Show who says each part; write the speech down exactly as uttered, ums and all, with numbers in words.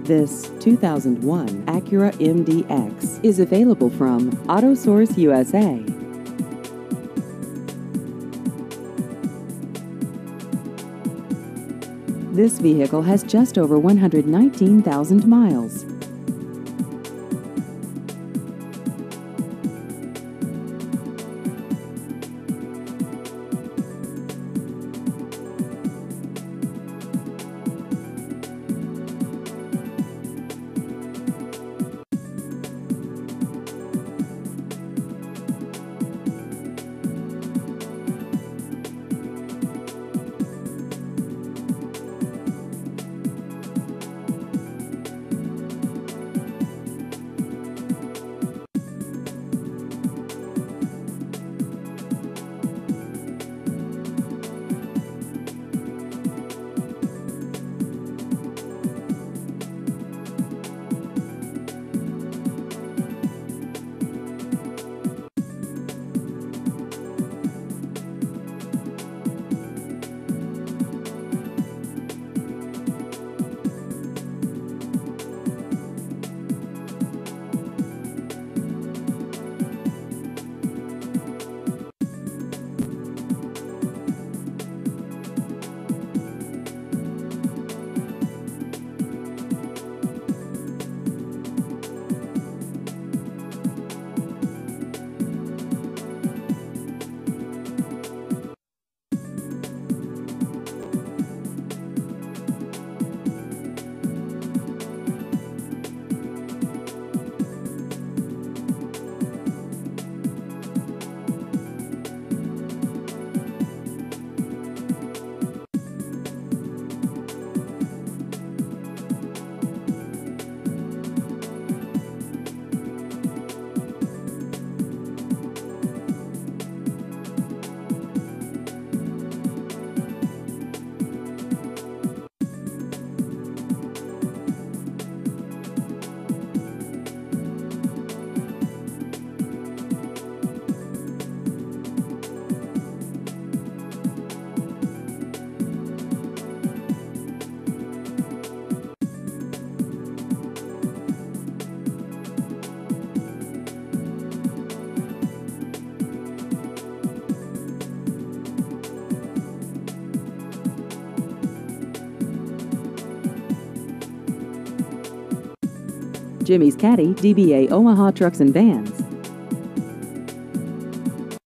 Speaker 1: This two thousand one Acura M D X is available from AutoSource U S A. This vehicle has just over one hundred nineteen thousand miles. Jimmy's Caddy, D B A Omaha Trucks and Vans,